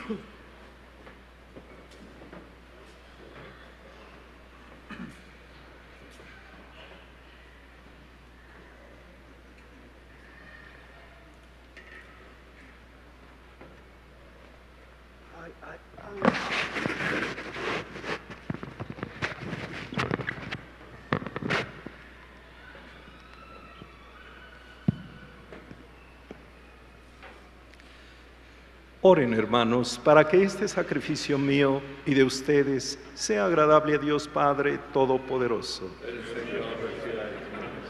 Oren, hermanos, para que este sacrificio mío y de ustedes sea agradable a Dios Padre Todopoderoso. El Señor reciba de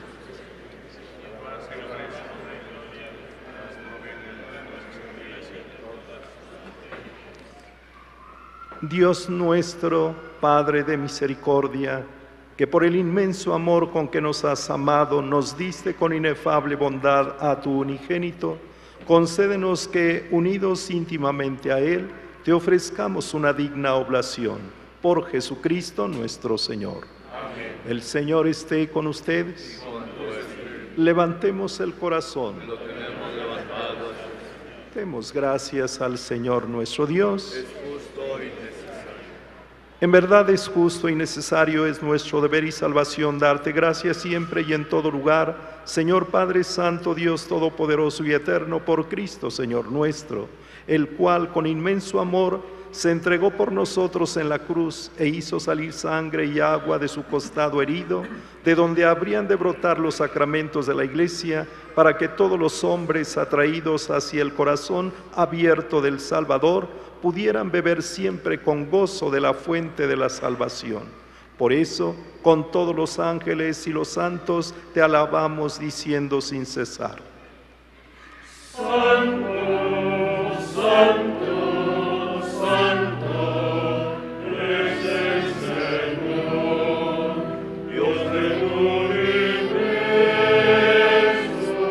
Dios nuestro, Padre de misericordia, que por el inmenso amor con que nos has amado, nos diste con inefable bondad a tu unigénito, concédenos que, unidos íntimamente a Él, te ofrezcamos una digna oblación. Por Jesucristo nuestro Señor. Amén. El Señor esté con ustedes. Y con tu espíritu. Levantemos el corazón. Lo tenemos levantado. Demos gracias al Señor nuestro Dios. Es justo y necesario. En verdad es justo y necesario, es nuestro deber y salvación darte gracias siempre y en todo lugar, Señor Padre Santo, Dios Todopoderoso y Eterno, por Cristo, Señor nuestro, el cual con inmenso amor se entregó por nosotros en la cruz e hizo salir sangre y agua de su costado herido, de donde habrían de brotar los sacramentos de la Iglesia, para que todos los hombres atraídos hacia el corazón abierto del Salvador pudieran beber siempre con gozo de la fuente de la salvación. Por eso, con todos los ángeles y los santos, te alabamos diciendo sin cesar: Santo, Santo, Santo, es el Señor, Dios del universo,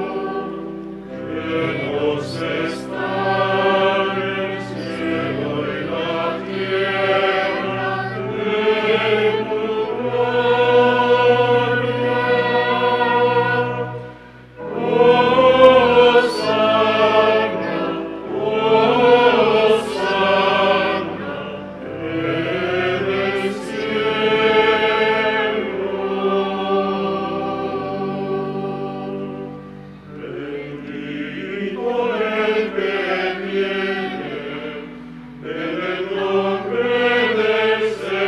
llenos están el cielo y la tierra de tu gloria. Hosanna, Hosanna en el cielo. Bendito el que viene en el nombre del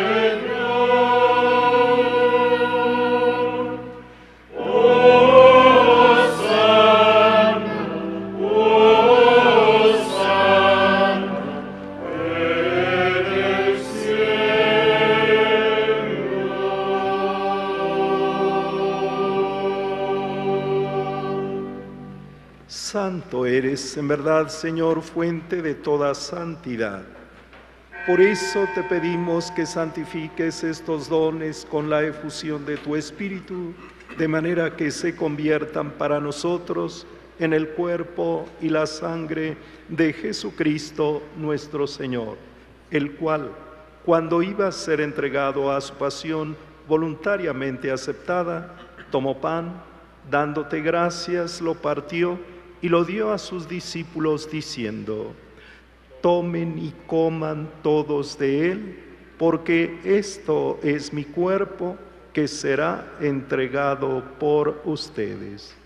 Señor. Hosanna, Hosanna en el cielo. Santo eres, en verdad, Señor, fuente de toda santidad. Por eso te pedimos que santifiques estos dones con la efusión de tu Espíritu, de manera que se conviertan para nosotros en el cuerpo y la sangre de Jesucristo nuestro Señor, el cual, cuando iba a ser entregado a su pasión voluntariamente aceptada, tomó pan, dándote gracias, lo partió y lo dio a sus discípulos diciendo: tomen y coman todos de él, porque esto es mi cuerpo que será entregado por ustedes.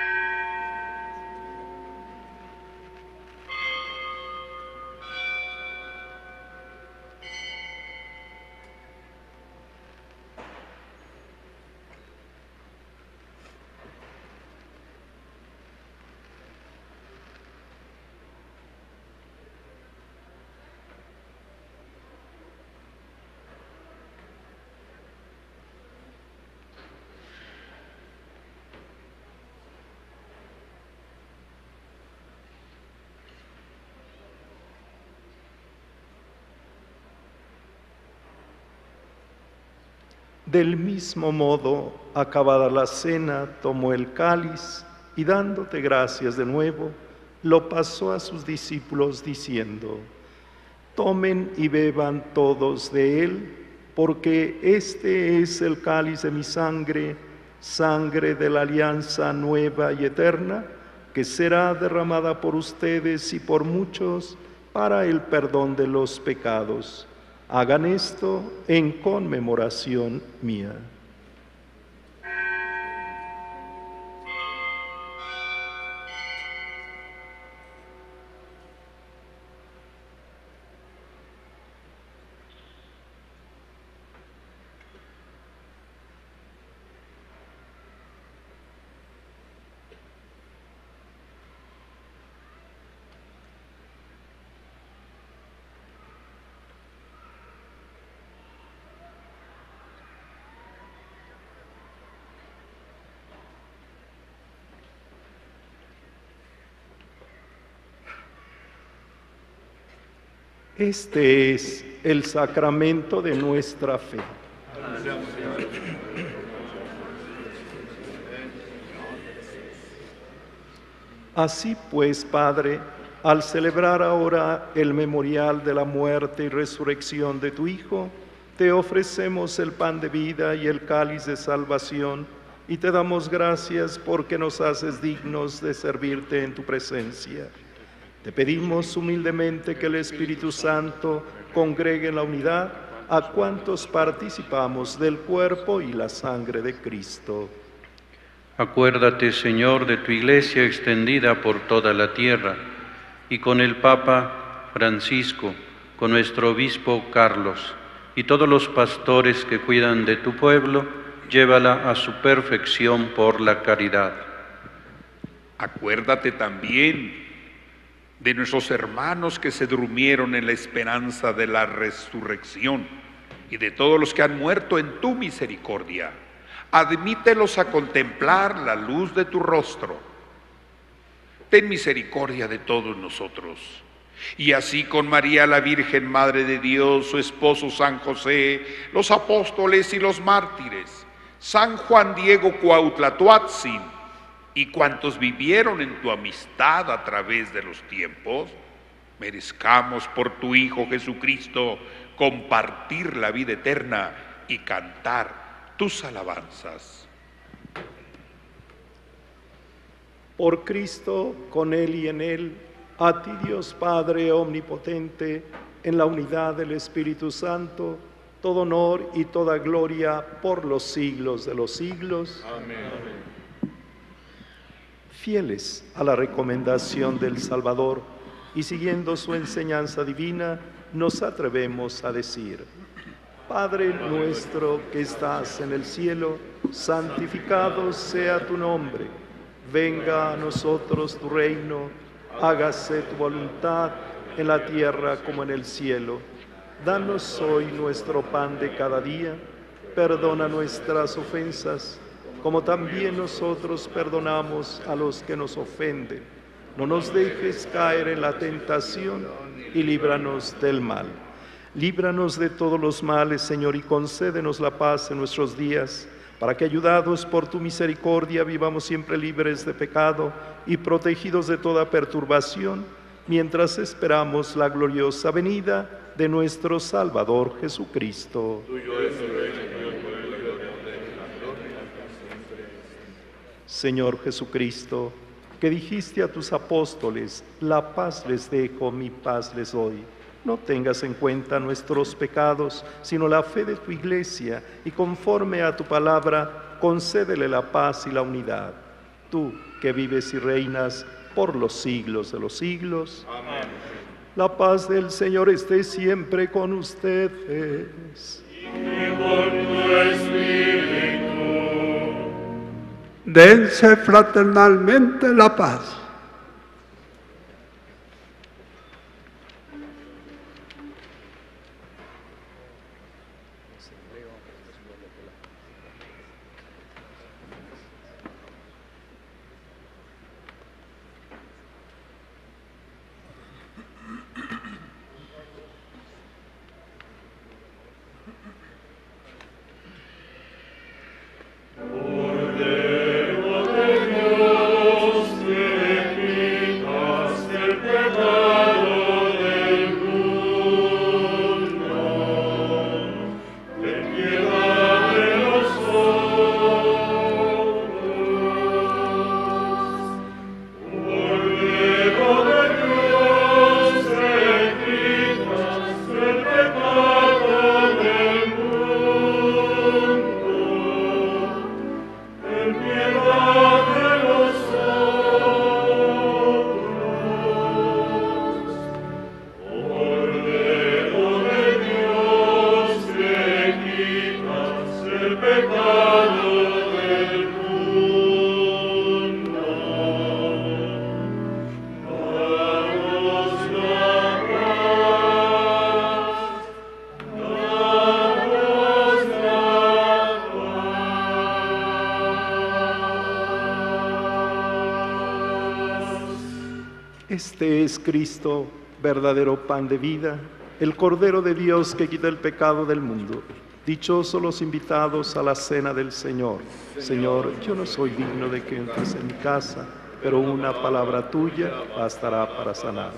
Del mismo modo, acabada la cena, tomó el cáliz y dándote gracias de nuevo, lo pasó a sus discípulos diciendo: tomen y beban todos de él, porque este es el cáliz de mi sangre, sangre de la alianza nueva y eterna, que será derramada por ustedes y por muchos para el perdón de los pecados. Hagan esto en conmemoración mía. Este es el sacramento de nuestra fe. Así pues, Padre, al celebrar ahora el memorial de la muerte y resurrección de tu Hijo, te ofrecemos el pan de vida y el cáliz de salvación, y te damos gracias porque nos haces dignos de servirte en tu presencia. Te pedimos humildemente que el Espíritu Santo congregue en la unidad a cuantos participamos del cuerpo y la sangre de Cristo. Acuérdate, Señor, de tu Iglesia extendida por toda la tierra, y con el Papa Francisco, con nuestro Obispo Carlos, y todos los pastores que cuidan de tu pueblo, llévala a su perfección por la caridad. Acuérdate también de nuestros hermanos que se durmieron en la esperanza de la resurrección, y de todos los que han muerto en tu misericordia. Admítelos a contemplar la luz de tu rostro. Ten misericordia de todos nosotros. Y así con María la Virgen, Madre de Dios, su esposo San José, los apóstoles y los mártires, San Juan Diego Cuauhtlatoatzin, y cuantos vivieron en tu amistad a través de los tiempos, merezcamos por tu Hijo Jesucristo compartir la vida eterna y cantar tus alabanzas. Por Cristo, con Él y en Él, a ti Dios Padre omnipotente, en la unidad del Espíritu Santo, todo honor y toda gloria por los siglos de los siglos. Amén. Fieles a la recomendación del Salvador y siguiendo su enseñanza divina, nos atrevemos a decir: Padre nuestro que estás en el cielo, santificado sea tu nombre. Venga a nosotros tu reino, hágase tu voluntad en la tierra como en el cielo. Danos hoy nuestro pan de cada día, perdona nuestras ofensas, como también nosotros perdonamos a los que nos ofenden. No nos dejes caer en la tentación y líbranos del mal. Líbranos de todos los males, Señor, y concédenos la paz en nuestros días, para que, ayudados por tu misericordia, vivamos siempre libres de pecado y protegidos de toda perturbación, mientras esperamos la gloriosa venida de nuestro Salvador Jesucristo. Tuyo es el reino, el poder, la gloria, Señor Jesucristo, que dijiste a tus apóstoles: la paz les dejo, mi paz les doy. No tengas en cuenta nuestros pecados, sino la fe de tu Iglesia, y conforme a tu palabra, concédele la paz y la unidad. Tú, que vives y reinas por los siglos de los siglos. Amén. La paz del Señor esté siempre con ustedes. Y con tu espíritu. Dense fraternalmente la paz. Cordero de Dios, Este es Cristo, verdadero pan de vida, el Cordero de Dios que quita el pecado del mundo. Dichosos los invitados a la cena del Señor. Señor, yo no soy digno de que entres en mi casa, pero una palabra tuya bastará para sanar.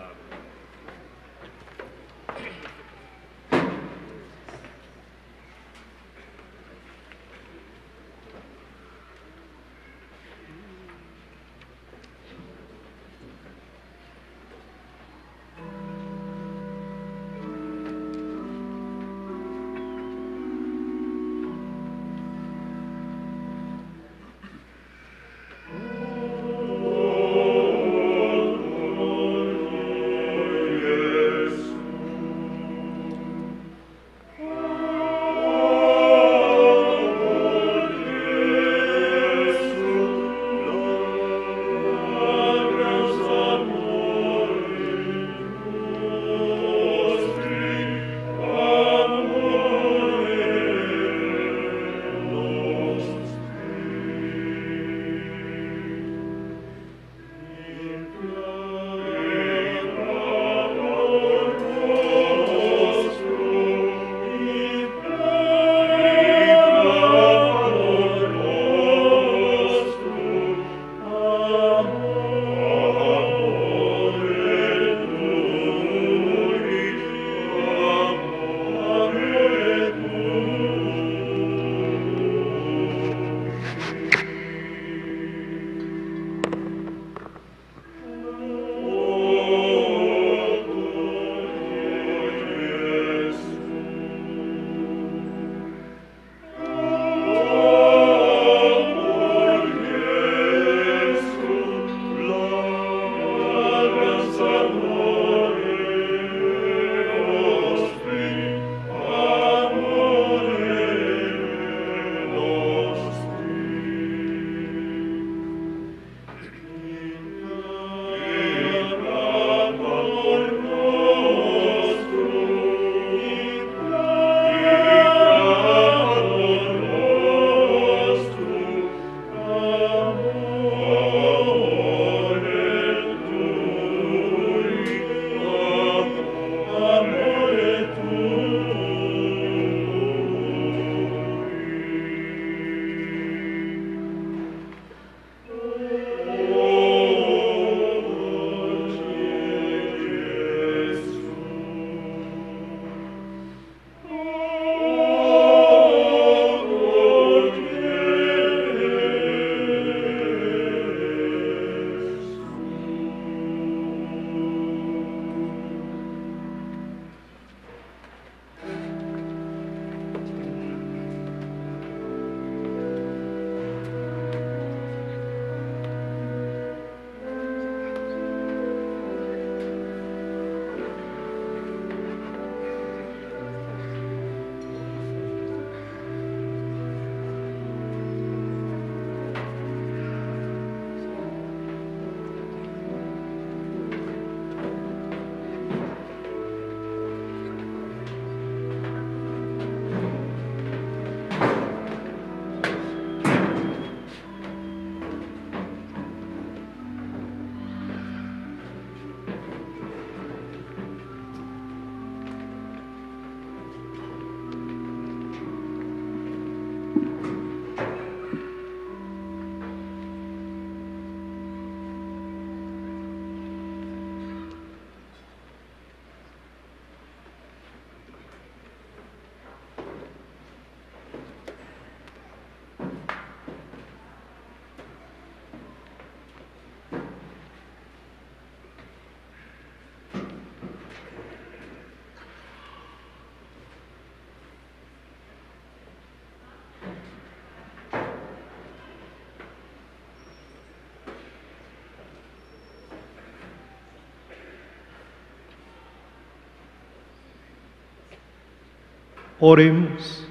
Oremos.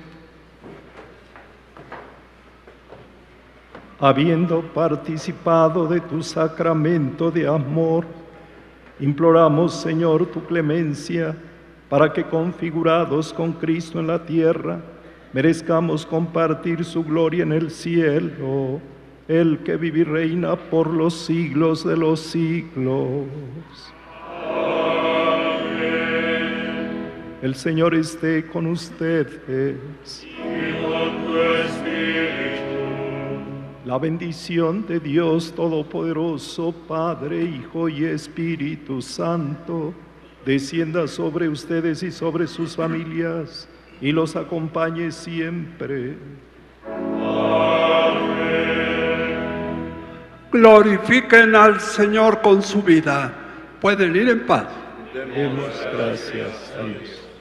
Habiendo participado de tu sacramento de amor, imploramos, Señor, tu clemencia, para que configurados con Cristo en la tierra, merezcamos compartir su gloria en el cielo. el que vive y reina por los siglos de los siglos. El Señor esté con ustedes. Y con tu espíritu. La bendición de Dios Todopoderoso, Padre, Hijo y Espíritu Santo, descienda sobre ustedes y sobre sus familias, y los acompañe siempre. Amén. Glorifiquen al Señor con su vida. Pueden ir en paz. Demos gracias a Dios.